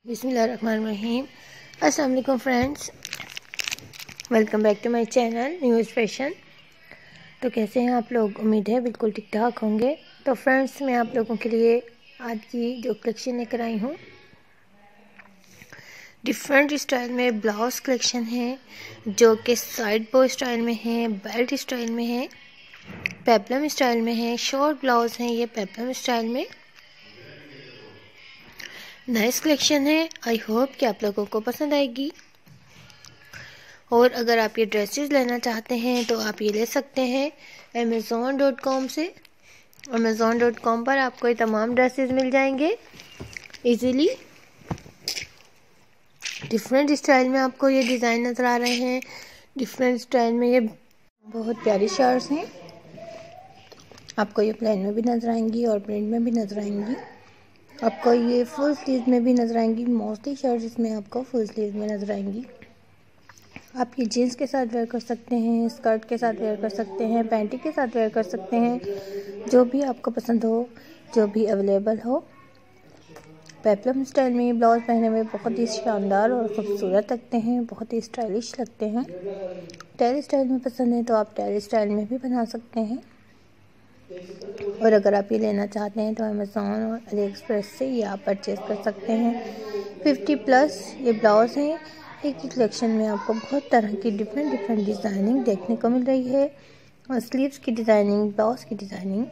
बिस्मिल्लाहिर्रहमानिर्रहीम। अस्सलाम वालेकुम friends, welcome back to my channel news fashion. तो कैसे हैं आप लोग? उम्मीद है बिल्कुल ठीक ठाक होंगे। तो फ्रेंड्स, मैं आप लोगों के लिए आज की जो कलेक्शन लेकर आई हूँ, डिफरेंट स्टाइल में ब्लाउज कलेक्शन है, जो कि साइड बो स्टाइल में है, बेल्ट स्टाइल में है, पेप्लम स्टाइल में है, शॉर्ट ब्लाउज हैं ये पेप्लम स्टाइल में। नाइस कलेक्शन है। आई होप कि आप लोगों को पसंद आएगी। और अगर आप ये ड्रेसेस लेना चाहते हैं तो आप ये ले सकते हैं amazon.com से। amazon.com पर आपको ये तमाम ड्रेसेस मिल जाएंगे इजीली। डिफरेंट स्टाइल में आपको ये डिज़ाइन नज़र आ रहे हैं। डिफरेंट स्टाइल में ये बहुत प्यारी शर्ट्स हैं। आपको ये प्लेन में भी नज़र आएंगी और प्रिंट में भी नज़र आएंगी। आपको ये फुल स्लीव में भी नज़र आएंगी। मोस्टली शर्ट्स इसमें आपको फुल स्लीव में नज़र आएंगी। आप ये जीन्स के साथ वेयर कर सकते हैं, स्कर्ट के साथ वेयर कर सकते हैं, पैंटी के साथ वेयर कर सकते हैं, जो भी आपको पसंद हो, जो भी अवेलेबल हो। पेप्लम स्टाइल में ब्लाउज पहने हुए बहुत ही शानदार और ख़ूबसूरत लगते हैं, बहुत ही स्टाइलिश लगते हैं। टेल स्टाइल में पसंद है तो आप टेल स्टाइल में भी बना सकते हैं। और अगर आप ये लेना चाहते हैं तो अमेज़ॉन और अली एक्सप्रेस से ये आप परचेज़ कर सकते हैं। 50+ ये ब्लाउज़ हैं। एक ही कलेक्शन में आपको बहुत तरह की डिफरेंट डिज़ाइनिंग देखने को मिल रही है, और स्लीव्स की डिज़ाइनिंग, ब्लाउज़ की डिज़ाइनिंग।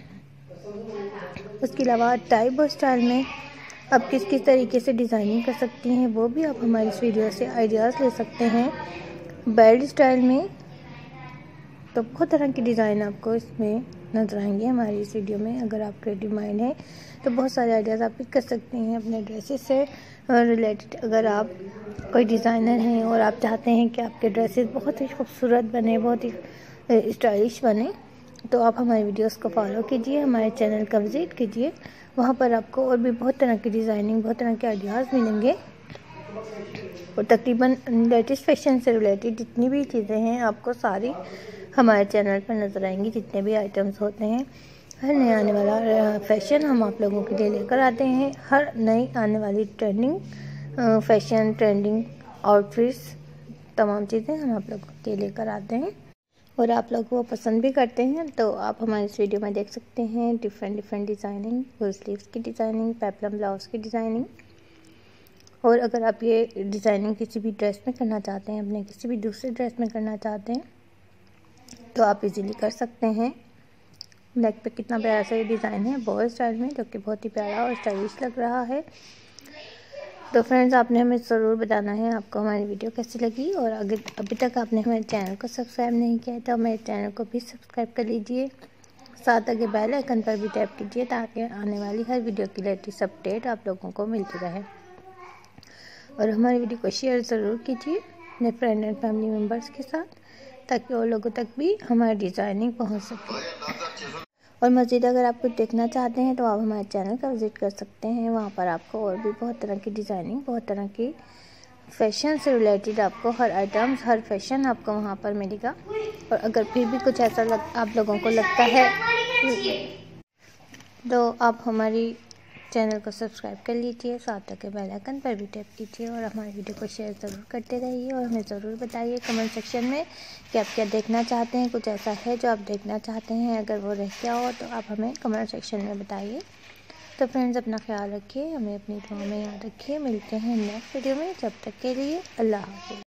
उसके अलावा टाइप और स्टाइल में आप किस किस तरीके से डिज़ाइनिंग कर सकती हैं, वो भी आप हमारी इस वीडियो से आइडियाज़ ले सकते हैं। बेल्ट स्टाइल में तो बहुत तरह की डिज़ाइन आपको इसमें नज़र आएंगे हमारी इस वीडियो में। अगर आप क्रिएटिव माइंड है तो बहुत सारे आइडियाज़ आप पिक कर सकते हैं अपने ड्रेसेस से रिलेटेड। अगर आप कोई डिज़ाइनर हैं और आप चाहते हैं कि आपके ड्रेसेस बहुत ही खूबसूरत बने, बहुत ही स्टाइलिश बने, तो आप हमारी वीडियोस को फॉलो कीजिए, हमारे चैनल का विज़िट कीजिए। वहाँ पर आपको और भी बहुत तरह की डिज़ाइनिंग, बहुत तरह के आइडियाज़ मिलेंगे। और तकरीबन लेटेस्ट फैशन से रिलेटेड जितनी भी चीज़ें हैं आपको सारी हमारे चैनल पर नज़र आएंगी। जितने भी आइटम्स होते हैं, हर नया आने वाला फैशन हम आप लोगों के लिए लेकर आते हैं। हर नई आने वाली ट्रेंडिंग फैशन, ट्रेंडिंग आउटफिट्स, तमाम चीज़ें हम आप लोगों के लिए लेकर आते हैं और आप लोग वो पसंद भी करते हैं। तो आप हमारे इस वीडियो में देख सकते हैं डिफरेंट डिज़ाइनिंग, फुल स्लीव्स की डिज़ाइनिंग, पेप्लम ब्लाउज की डिज़ाइनिंग। और अगर आप ये डिज़ाइनिंग किसी भी ड्रेस में करना चाहते हैं, अपने किसी भी दूसरे ड्रेस में करना चाहते हैं, तो आप इजीली कर सकते हैं। नेक पे कितना प्यारा सा ये डिज़ाइन है बॉय स्टाइल में, जो कि बहुत ही प्यारा और स्टाइलिश लग रहा है। तो फ्रेंड्स, आपने हमें ज़रूर बताना है आपको हमारी वीडियो कैसी लगी। और अगर अभी तक आपने हमारे चैनल को सब्सक्राइब नहीं किया है तो हमारे चैनल को भी सब्सक्राइब कर लीजिए। साथ आगे बेल आइकन पर भी टैप कीजिए ताकि आने वाली हर वीडियो की लेटेस्ट अपडेट आप लोगों को मिलती रहे। और हमारी वीडियो को शेयर ज़रूर कीजिए अपने फ्रेंड एंड फैमिली मेम्बर्स के साथ, ताकि और लोगों तक भी हमारी डिज़ाइनिंग पहुंच सके। और मज़ीद अगर आप कुछ देखना चाहते हैं तो आप हमारे चैनल का विज़िट कर सकते हैं। वहाँ पर आपको और भी बहुत तरह की डिज़ाइनिंग, बहुत तरह की फ़ैशन से रिलेटेड आपको हर आइटम्स, हर फैशन आपको वहाँ पर मिलेगा। और अगर फिर भी कुछ ऐसा आप लोगों को लगता है तो आप हमारी चैनल को सब्सक्राइब कर लीजिए, साथ के बेल आइकन पर भी टैप कीजिए और हमारी वीडियो को शेयर ज़रूर करते रहिए। और हमें ज़रूर बताइए कमेंट सेक्शन में कि आप क्या देखना चाहते हैं। कुछ ऐसा है जो आप देखना चाहते हैं, अगर वो रह गया हो तो आप हमें कमेंट सेक्शन में बताइए। तो फ्रेंड्स, अपना ख्याल रखिए, हमें अपनी दुआ में याद रखिए। मिलते हैं नेक्स्ट वीडियो में, जब तक के लिए अल्लाह हाफ़िज़।